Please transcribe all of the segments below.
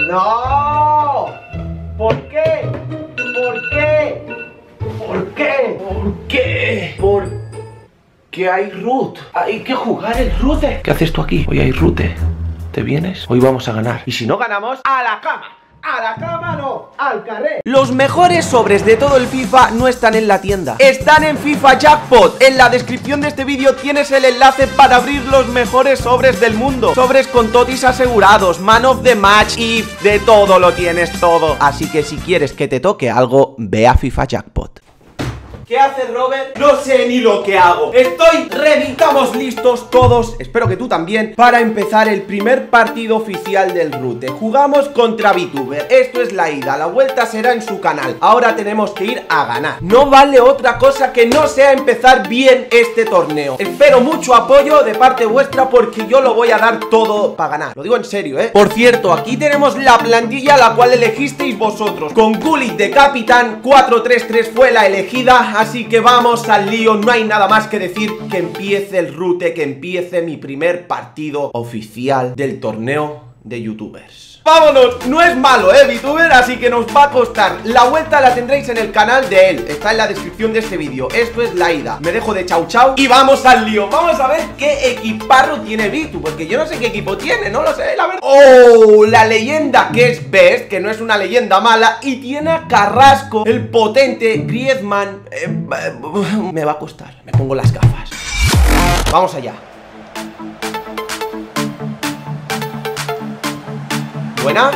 ¡No! ¿Por qué? ¿Por qué? ¿Por qué? ¿Por qué? Porque hay root. Hay que jugar el rute. ¿Qué haces tú aquí? Hoy hay rute. ¿Te vienes? Hoy vamos a ganar. Y si no ganamos, ¡a la cama! ¡A la cama no! ¡Al carré! Los mejores sobres de todo el FIFA no están en la tienda. Están en FIFA Jackpot. En la descripción de este vídeo tienes el enlace para abrir los mejores sobres del mundo. Sobres con totis asegurados, man of the match y de todo lo tienes todo. Así que si quieres que te toque algo, ve a FIFA Jackpot. ¿Qué haces, Robert? No sé ni lo que hago. Estoy ready, estamos listos todos, espero que tú también, para empezar el primer partido oficial del Rute. Jugamos contra VTuber. Esto es la ida, la vuelta será en su canal. Ahora tenemos que ir a ganar. No vale otra cosa que no sea empezar bien este torneo. Espero mucho apoyo de parte vuestra porque yo lo voy a dar todo para ganar. Lo digo en serio, Por cierto, aquí tenemos la plantilla la cual elegisteis vosotros. Con Gullit de capitán, 4-3-3 fue la elegida. Así que vamos al lío, no hay nada más que decir. Que empiece el Rute, que empiece mi primer partido oficial del torneo de youtubers. ¡Vámonos! No es malo, VTuber, así que nos va a costar. La vuelta la tendréis en el canal de él. Está en la descripción de este vídeo. Esto es la ida. Me dejo de chau chau y vamos al lío. Vamos a ver qué equiparro tiene VTuber, porque yo no sé qué equipo tiene, no lo sé, la verdad. ¡Oh! La leyenda que es Best, que no es una leyenda mala. Y tiene a Carrasco, el potente Griezmann. Me va a costar. Me pongo las gafas. Vamos allá. Buena.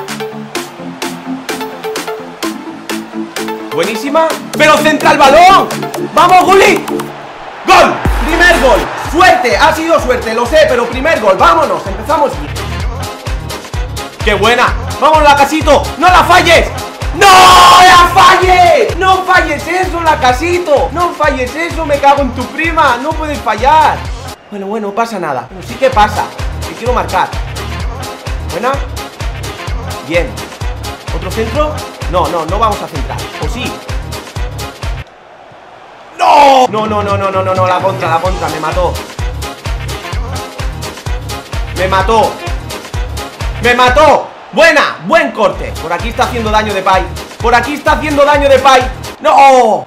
Buenísima. ¡Pero centra el balón! ¡Vamos, Gullit! ¡Gol! ¡Primer gol! ¡Suerte! Ha sido suerte, lo sé, pero primer gol. ¡Vámonos! Empezamos bien. ¡Qué buena! ¡Vamos, Lacasito! ¡No la falles! ¡No la falles! ¡No falles eso, Lacasito! ¡No falles eso! ¡Me cago en tu prima! ¡No puedes fallar! Bueno, no pasa nada. Pero sí que pasa. Que quiero marcar. Buena. Bien. ¿Otro centro? No vamos a centrar. ¿O sí? ¡No! No, la contra, me mató. ¡Me mató! ¡Buena! ¡Buen corte! Por aquí está haciendo daño Depay. ¡No!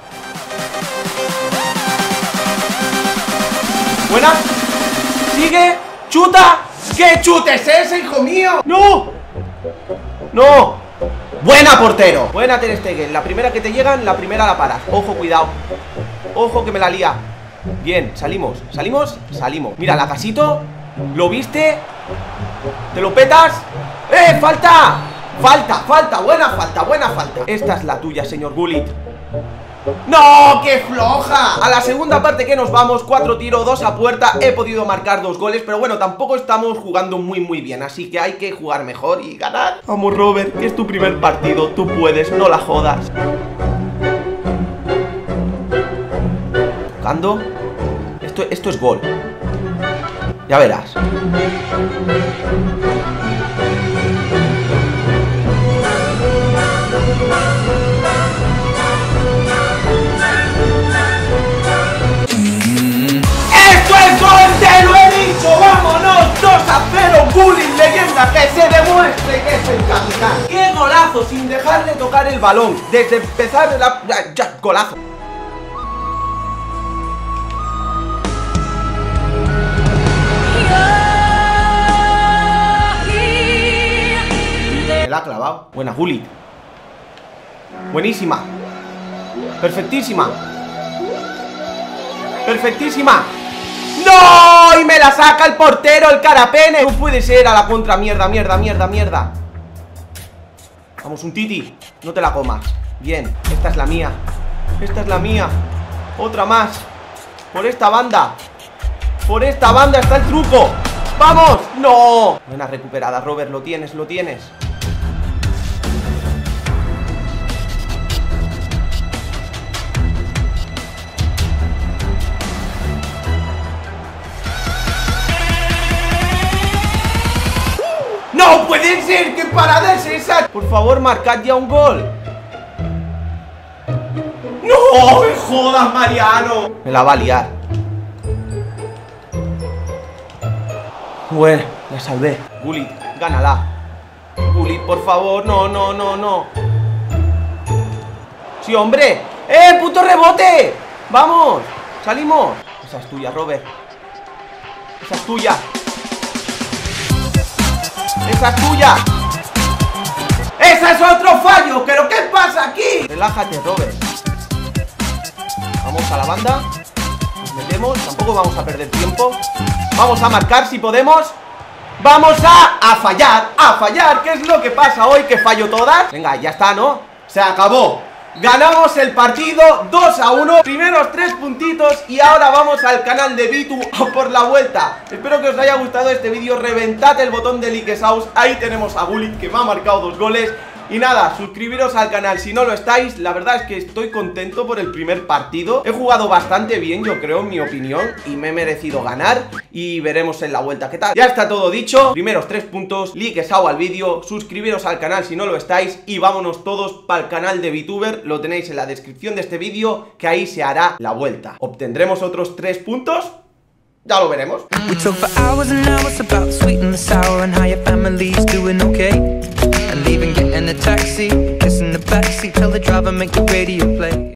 Buena. Sigue. ¡Chuta! ¿Qué chute es ese, hijo mío? ¡No! ¡No! ¡Buena, portero! Buena, Ter Stegen. La primera que te llegan, la primera la paras. Ojo, cuidado. Ojo que me la lía. Bien, salimos. Mira, Lacasito. ¿Lo viste? ¿Te lo petas? ¡Falta! Buena falta. Esta es la tuya, señor Gullit. ¡No! ¡Qué floja! A la segunda parte que nos vamos, 4 tiros, 2 a puerta. He podido marcar 2 goles, pero bueno, tampoco estamos jugando muy bien, así que hay que jugar mejor y ganar. Vamos, Robert, que es tu primer partido. Tú puedes, no la jodas. Tocando. Esto es gol. Ya verás. ¡Te lo he dicho! ¡Vámonos! 2-0, Gullit, leyenda, que se demuestre que es el capitán. ¡Qué golazo! Sin dejar de tocar el balón. Desde empezar ya, golazo. Me la ha clavado. Buena, Gullit. Buenísima. Perfectísima. ¡No! Y me la saca el portero, el carapene. No puede ser, a la contra, mierda. Vamos, un titi. No te la comas. Bien, esta es la mía. Otra más. Por esta banda está el truco. ¡Vamos! ¡No! Buena recuperada, Robert, lo tienes. ¡No puede ser! ¡Qué parada es esa! Por favor, marcad ya un gol. ¡No me jodas, Mariano! Me la va a liar. Bueno, la salvé. Gullit, gánala. Bully, por favor, no, no, no, no. Sí, hombre. ¡Puto rebote! ¡Vamos! ¡Salimos! Esa es tuya, Robert. Esa es tuya. ¡Esa es tuya! ¡Ese es otro fallo! ¿Pero qué pasa aquí? Relájate, Robert. Vamos a la banda. Nos metemos, tampoco vamos a perder tiempo. Vamos a marcar si podemos. Vamos a fallar. ¿Qué es lo que pasa hoy? Que fallo todas. Venga, ya está, ¿no? Se acabó. Ganamos el partido 2-1. Primeros 3 puntitos. Y ahora vamos al canal de Bitu a por la vuelta. Espero que os haya gustado este vídeo. Reventad el botón de like house. Ahí tenemos a Bully, que me ha marcado 2 goles. Y nada, suscribiros al canal si no lo estáis. La verdad es que estoy contento por el primer partido. He jugado bastante bien, yo creo, en mi opinión, y me he merecido ganar. Y veremos en la vuelta qué tal. Ya está todo dicho. Primeros 3 puntos, like al vídeo, suscribiros al canal si no lo estáis. Y vámonos todos para el canal de VTuber. Lo tenéis en la descripción de este vídeo, que ahí se hará la vuelta. ¿Obtendremos otros 3 puntos? Ya lo veremos. We talk for hours and hours about the sweet and the sour and how your family's doing okay. And leaving, getting a taxi, kissing the backseat, tell the driver make the radio play.